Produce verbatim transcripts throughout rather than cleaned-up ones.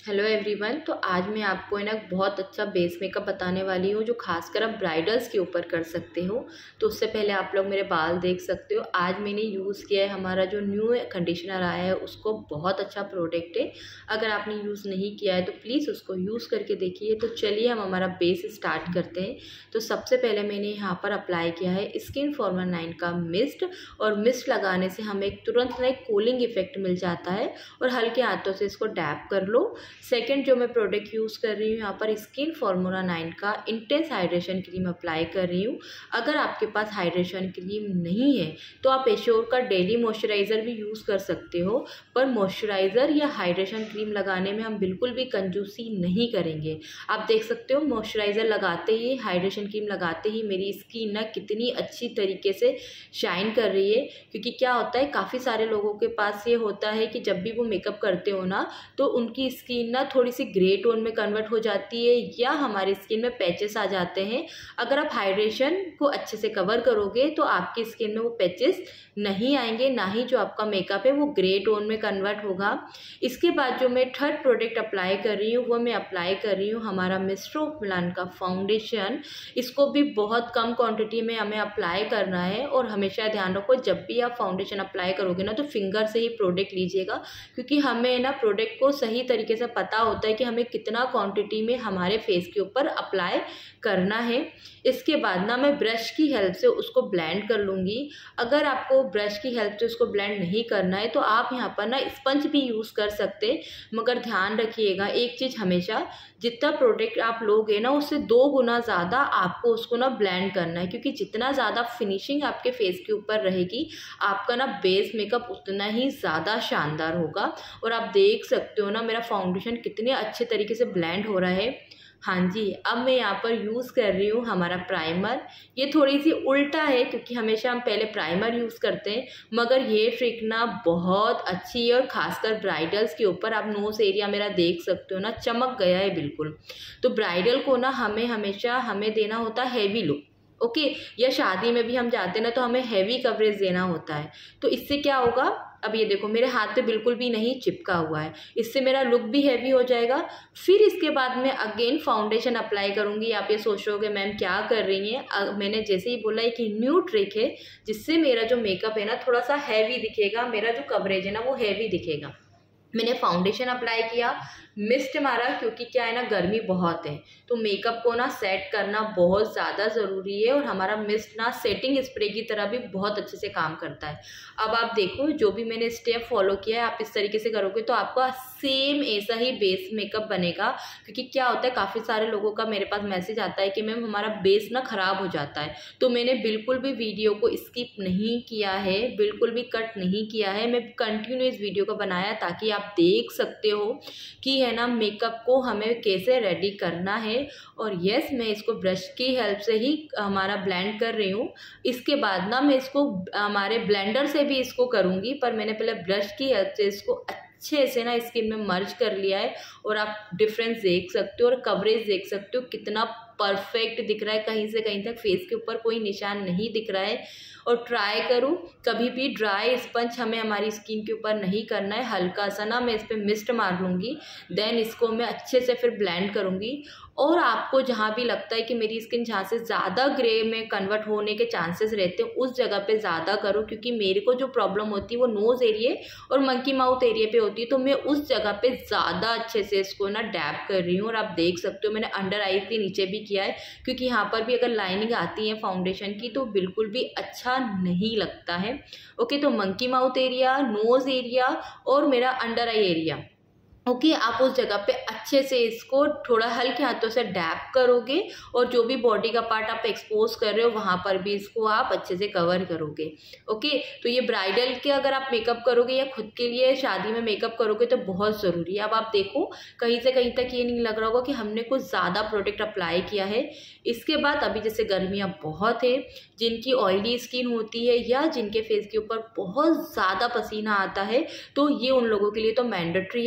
Hello everyone. तो आज मैं आपको है ना बहुत अच्छा बेस मेकअप बताने वाली हूँ जो खासकर आप ब्राइडल्स के ऊपर कर सकते हो। तो उससे पहले आप लोग मेरे बाल देख सकते हो। आज मैंने यूज़ किया है हमारा जो न्यू कंडीशनर आया है, उसको बहुत अच्छा प्रोडक्ट है। अगर आपने यूज़ नहीं किया है तो प्लीज़ उसको यूज़ करके देखिए। तो चलिए हम हमारा बेस स्टार्ट करते हैं। तो सबसे पहले मैंने यहाँ पर अप्लाई किया है स्किन फॉर्मर नाइन का मिस्ट, और मिस्ट लगाने से हमें तुरंत ना एक कूलिंग इफेक्ट मिल जाता है और हल्के हाथों से इसको डैप कर लो। सेकेंड जो मैं प्रोडक्ट यूज़ कर रही हूँ यहाँ पर स्किन फॉर्मूला नाइन का इंटेंस हाइड्रेशन क्रीम अप्लाई कर रही हूँ। अगर आपके पास हाइड्रेशन क्रीम नहीं है तो आप एश्योर का डेली मॉइस्चराइज़र भी यूज़ कर सकते हो, पर मॉइस्चराइज़र या हाइड्रेशन क्रीम लगाने में हम बिल्कुल भी कंजूसी नहीं करेंगे। आप देख सकते हो मॉइस्चराइज़र लगाते ही, हाइड्रेशन क्रीम लगाते ही मेरी स्किन ना कितनी अच्छी तरीके से शाइन कर रही है। क्योंकि क्या होता है, काफ़ी सारे लोगों के पास ये होता है कि जब भी वो मेकअप करते हो ना तो उनकी स्किन ना थोड़ी सी ग्रे टोन में कन्वर्ट हो जाती है या हमारी स्किन में पैचेस आ जाते हैं। अगर आप हाइड्रेशन को अच्छे से कवर करोगे तो आपकी स्किन में वो पैचेस नहीं आएंगे, ना ही जो आपका मेकअप है वो ग्रे टोन में कन्वर्ट होगा। इसके बाद जो मैं थर्ड प्रोडक्ट अप्लाई कर रही हूँ वो मैं अप्लाई कर रही हूँ हमारा मिस्टर ऑफ मिलान का फाउंडेशन। इसको भी बहुत कम क्वांटिटी में हमें अप्लाई करना है, और हमेशा ध्यान रखो जब भी आप फाउंडेशन अप्लाई करोगे ना तो फिंगर से ही प्रोडक्ट लीजिएगा, क्योंकि हमें ना प्रोडक्ट को सही तरीके से पता होता है कि हमें कितना क्वांटिटी में हमारे फेस के ऊपर अप्लाई करना है। इसके बाद ना मैं ब्रश की हेल्प से उसको ब्लेंड कर लूँगी। अगर आपको ब्रश की हेल्प से उसको ब्लेंड नहीं करना है तो आप यहाँ पर ना स्पंज भी यूज़ कर सकते हैं, मगर ध्यान रखिएगा एक चीज़, हमेशा जितना प्रोडक्ट आप लोगे ना उससे दो गुना ज़्यादा आपको उसको ना ब्लेंड करना है, क्योंकि जितना ज़्यादा फिनिशिंग आपके फेस के ऊपर रहेगी आपका ना बेस मेकअप उतना ही ज़्यादा शानदार होगा। और आप देख सकते हो ना मेरा फाउंडेशन कितने अच्छे तरीके से ब्लेंड हो रहा है। हाँ जी, अब मैं यहाँ पर यूज़ कर रही हूँ हमारा प्राइमर। ये थोड़ी सी उल्टा है क्योंकि हमेशा हम पहले प्राइमर यूज़ करते हैं, मगर ये ट्रिक ना बहुत अच्छी है और ख़ासकर ब्राइडल्स के ऊपर। आप नोज़ एरिया मेरा देख सकते हो ना, चमक गया है बिल्कुल। तो ब्राइडल को ना हमें हमेशा हमें देना होता है हैवी लुक, ओके। या शादी में भी हम जाते हैं ना तो हमें हैवी कवरेज देना होता है। तो इससे क्या होगा, अब ये देखो मेरे हाथ पे बिल्कुल भी नहीं चिपका हुआ है, इससे मेरा लुक भी हैवी हो जाएगा। फिर इसके बाद मैं अगेन फाउंडेशन अप्लाई करूँगी। आप ये सोच रहे होगे मैम क्या कर रही हैं। मैंने जैसे ही बोला है कि न्यू ट्रिक है जिससे मेरा जो मेकअप है ना थोड़ा सा हैवी दिखेगा, मेरा जो कवरेज है ना वो हैवी दिखेगा। मैंने फाउंडेशन अप्लाई किया, मिस्ट मारा, क्योंकि क्या है ना गर्मी बहुत है तो मेकअप को ना सेट करना बहुत ज़्यादा ज़रूरी है, और हमारा मिस्ट ना सेटिंग स्प्रे की तरह भी बहुत अच्छे से काम करता है। अब आप देखो जो भी मैंने स्टेप फॉलो किया है आप इस तरीके से करोगे तो आपका सेम ऐसा ही बेस मेकअप बनेगा। क्योंकि क्या होता है, काफ़ी सारे लोगों का मेरे पास मैसेज आता है कि मैम हमारा बेस ना ख़राब हो जाता है। तो मैंने बिल्कुल भी वीडियो को स्किप नहीं किया है, बिल्कुल भी कट नहीं किया है, मैं कंटिन्यू इस वीडियो को बनाया ताकि आप देख सकते हो कि है ना मेकअप को हमें कैसे रेडी करना है। और यस, मैं इसको ब्रश की हेल्प से ही हमारा ब्लेंड कर रही हूँ। इसके बाद ना मैं इसको हमारे ब्लेंडर से भी इसको करूँगी, पर मैंने पहले ब्रश की हेल्प से इसको अच्छे से ना स्किन में मर्ज कर लिया है। और आप डिफरेंस देख सकते हो और कवरेज देख सकते हो कितना परफेक्ट दिख रहा है, कहीं से कहीं तक फेस के ऊपर कोई निशान नहीं दिख रहा है। और ट्राई करूँ, कभी भी ड्राई स्पंज हमें हमारी स्किन के ऊपर नहीं करना है। हल्का सा ना मैं इस पर मिस्ट मार लूँगी, देन इसको मैं अच्छे से फिर ब्लेंड करूँगी। और आपको जहाँ भी लगता है कि मेरी स्किन जहाँ से ज़्यादा ग्रे में कन्वर्ट होने के चांसेस रहते हैं उस जगह पे ज़्यादा करो, क्योंकि मेरे को जो प्रॉब्लम होती है वो नोज़ एरिया और मंकी माउथ एरिया पे होती है। तो मैं उस जगह पे ज़्यादा अच्छे से इसको ना डैप कर रही हूँ। और आप देख सकते हो मैंने अंडर आईज के नीचे भी किया है, क्योंकि यहाँ पर भी अगर लाइनिंग आती है फाउंडेशन की तो बिल्कुल भी अच्छा नहीं लगता है। ओके, तो monkey mouth area, nose area और मेरा under eye area, okay okay, आप उस जगह पे अच्छे से इसको थोड़ा हल्के हाथों से डैप करोगे, और जो भी बॉडी का पार्ट आप एक्सपोज कर रहे हो वहाँ पर भी इसको आप अच्छे से कवर करोगे। ओके okay, तो ये ब्राइडल के अगर आप मेकअप करोगे या खुद के लिए शादी में मेकअप करोगे तो बहुत ज़रूरी है। अब आप देखो कहीं से कहीं तक ये नहीं लग रहा होगा कि हमने कुछ ज़्यादा प्रोडक्ट अप्लाई किया है। इसके बाद अभी जैसे गर्मियाँ बहुत है, जिनकी ऑयली स्किन होती है या जिनके फेस के ऊपर बहुत ज़्यादा पसीना आता है, तो ये उन लोगों के लिए तो मैंडेटरी है। वैसे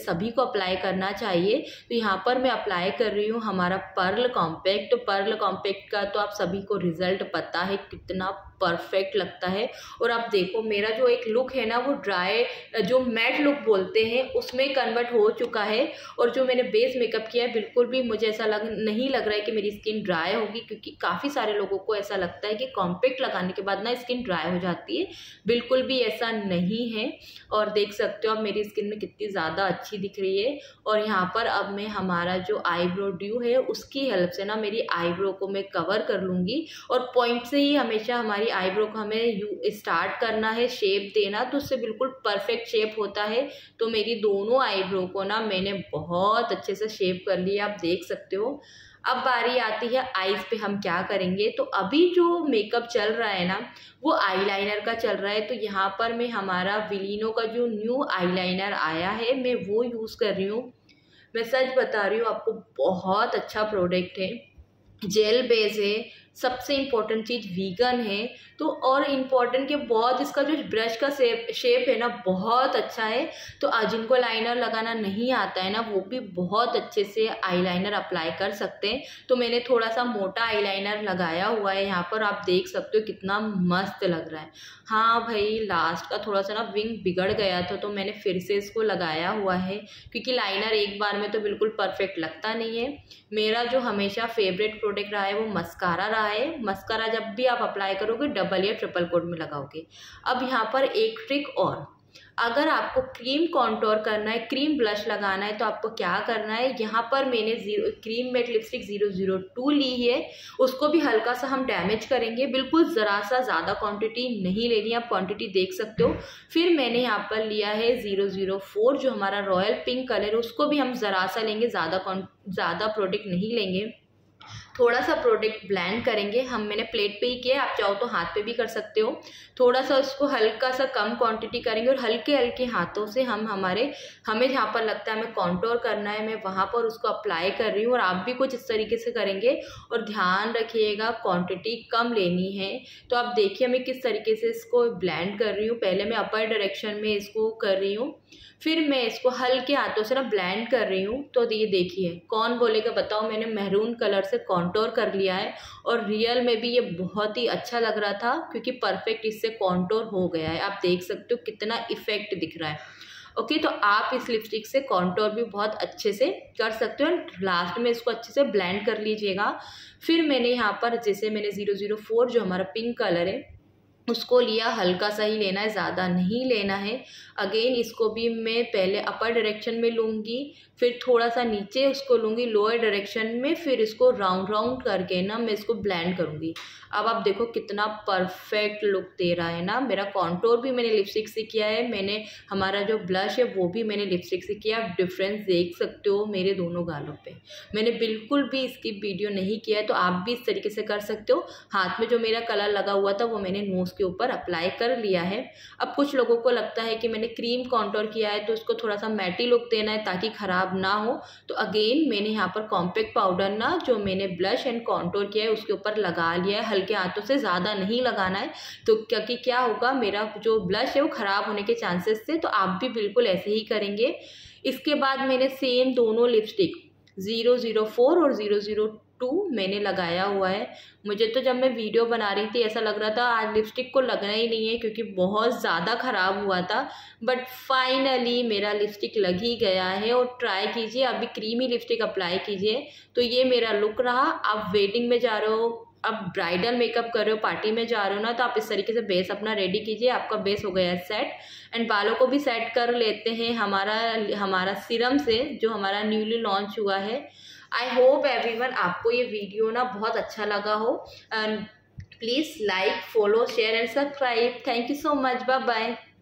सभी को अप्लाई करना चाहिए। तो यहाँ पर मैं अप्लाई कर रही हूँ हमारा पर्ल कॉम्पैक्ट। तो पर्ल कॉम्पैक्ट का तो आप सभी को रिजल्ट पता है कितना परफेक्ट लगता है। और आप देखो मेरा जो एक लुक है ना वो ड्राई जो मैट लुक बोलते हैं उसमें कन्वर्ट हो चुका है। और जो मैंने बेस मेकअप किया है बिल्कुल भी मुझे ऐसा लग नहीं लग रहा है कि मेरी स्किन ड्राई होगी, क्योंकि काफ़ी सारे लोगों को ऐसा लगता है कि कॉम्पैक्ट लगाने के बाद ना स्किन ड्राई हो जाती है। बिल्कुल भी ऐसा नहीं है। और देख सकते हो आप मेरी स्किन में कितनी ज़्यादा अच्छी दिख रही है। और यहाँ पर अब मैं हमारा जो आईब्रो ड्यू है उसकी हेल्प से ना मेरी आईब्रो को मैं कवर कर लूँगी। और पॉइंट से ही हमेशा हमारी आईब्रो को हमें यू स्टार्ट करना है शेप देना, तो उससे बिल्कुल परफेक्ट शेप होता है। तो मेरी दोनों आईब्रो को ना मैंने बहुत अच्छे से शेप कर लिया, आप देख सकते हो। अब बारी आती है आईज पे हम क्या करेंगे। तो अभी जो मेकअप चल रहा है ना वो आईलाइनर का चल रहा है। तो यहाँ पर मैं हमारा विलिनो का जो न्यू आईलाइनर आया है मैं वो यूज़ कर रही हूँ। मैं सच बता रही हूँ आपको, बहुत अच्छा प्रोडक्ट है, जेल बेस है, सबसे इम्पोर्टेंट चीज़ वीगन है। तो और इम्पॉर्टेंट के बहुत इसका जो ब्रश का शेप शेप है ना बहुत अच्छा है। तो जिनको लाइनर लगाना नहीं आता है ना वो भी बहुत अच्छे से आईलाइनर अप्लाई कर सकते हैं। तो मैंने थोड़ा सा मोटा आईलाइनर लगाया हुआ है यहाँ पर, आप देख सकते हो कितना मस्त लग रहा है। हाँ भाई, लास्ट का थोड़ा सा ना विंग बिगड़ गया था तो मैंने फिर से इसको लगाया हुआ है, क्योंकि लाइनर एक बार में तो बिल्कुल परफेक्ट लगता नहीं है। मेरा जो हमेशा फेवरेट प्रोडक्ट रहा है वो मस्कारा रहा है। मस्कारा जब भी आप अप्लाई करोगे डबल या ट्रिपल कोट में लगाओगे। अब यहाँ पर एक ट्रिक और, अगर आपको क्रीम कॉन्टोर करना है, क्रीम ब्लश लगाना है, तो आपको क्या करना है, यहाँ पर मैंने zero cream matte lipstick zero zero two ली है, उसको भी हल्का सा हम डैमेज करेंगे, बिल्कुल ज़रा सा, ज़्यादा क्वांटिटी नहीं लेनी, आप क्वांटिटी देख सकते हो। फिर मैंने यहाँ पर लिया है ज़ीरो ज़ीरो फोर जो हमारा रॉयल पिंक कलर, उसको भी हम ज़रा सा लेंगे, ज़्यादा ज़्यादा प्रोडक्ट नहीं लेंगे। थोड़ा सा प्रोडक्ट ब्लेंड करेंगे हम, मैंने प्लेट पे ही किया, आप चाहो तो हाथ पे भी कर सकते हो। थोड़ा सा उसको हल्का सा कम क्वांटिटी करेंगे और हल्के हल्के हाथों से हम हमारे हमें जहाँ पर लगता है हमें कॉन्टोर करना है मैं वहाँ पर उसको अप्लाई कर रही हूँ। और आप भी कुछ इस तरीके से करेंगे और ध्यान रखिएगा क्वांटिटी कम लेनी है। तो आप देखिए मैं किस तरीके से इसको ब्लेंड कर रही हूँ। पहले मैं अपर डायरेक्शन में इसको कर रही हूँ, फिर मैं इसको हल्के हाथों से ना ब्लेंड कर रही हूँ। तो ये देखिए, कौन बोलेगा बताओ, मैंने मैरून कलर से कॉन्टोर कर लिया है और रियल में भी ये बहुत ही अच्छा लग रहा था, क्योंकि परफेक्ट इससे कॉन्टोर हो गया है। आप देख सकते हो कितना इफेक्ट दिख रहा है। ओके, तो आप इस लिपस्टिक से कॉन्टोर भी बहुत अच्छे से कर सकते हो। लास्ट में इसको अच्छे से ब्लेंड कर लीजिएगा। फिर मैंने यहाँ पर जैसे मैंने ज़ीरो ज़ीरो फोर जो हमारा पिंक कलर है उसको लिया, हल्का सा ही लेना है, ज़्यादा नहीं लेना है। अगेन इसको भी मैं पहले अपर डायरेक्शन में लूँगी, फिर थोड़ा सा नीचे उसको लूँगी लोअर डायरेक्शन में, फिर इसको राउंड राउंड करके ना मैं इसको ब्लेंड करूँगी। अब आप देखो कितना परफेक्ट लुक दे रहा है ना। मेरा कॉन्टोर भी मैंने लिपस्टिक से किया है, मैंने हमारा जो ब्लश है वो भी मैंने लिपस्टिक से किया। आप डिफरेंस देख सकते हो मेरे दोनों गालों पे। मैंने बिल्कुल भी इसकी वीडियो नहीं किया है, तो आप भी इस तरीके से कर सकते हो। हाथ में जो मेरा कलर लगा हुआ था वो मैंने नोज के ऊपर अप्लाई कर लिया है। अब कुछ लोगों को लगता है कि मैंने क्रीम कॉन्टोर किया है तो उसको थोड़ा सा मैटी लुक देना है ताकि खराब ना हो। तो अगेन मैंने यहाँ पर कॉम्पैक्ट पाउडर ना जो मैंने ब्लश एंड कॉन्टोर किया है उसके ऊपर लगा लिया है, हल्के हाथों से, ज़्यादा नहीं लगाना है। तो क्योंकि क्या होगा, मेरा जो ब्लश है वो ख़राब होने के चांसेस थे, तो आप भी बिल्कुल ऐसे ही करेंगे। इसके बाद मैंने सेम दोनों लिपस्टिक ज़ीरो ज़ीरो फोर और ज़ीरो ज़ीरो टू मैंने लगाया हुआ है। मुझे तो जब मैं वीडियो बना रही थी ऐसा लग रहा था आज लिपस्टिक को लगना ही नहीं है, क्योंकि बहुत ज़्यादा ख़राब हुआ था। बट फाइनली मेरा लिपस्टिक लग ही गया है। और ट्राई कीजिए, अभी क्रीमी लिपस्टिक अप्लाई कीजिए। तो ये मेरा लुक रहा। आप वेडिंग में जा रहे हो, अब ब्राइडल मेकअप कर रहे हो, पार्टी में जा रहे हो ना, तो आप इस तरीके से बेस अपना रेडी कीजिए। आपका बेस हो गया है सेट। एंड बालों को भी सेट कर लेते हैं हमारा हमारा सीरम से जो हमारा न्यूली लॉन्च हुआ है। आई होप एवरीवन आपको ये वीडियो ना बहुत अच्छा लगा हो। And please like, follow, share and subscribe. Thank you so much. Bye bye.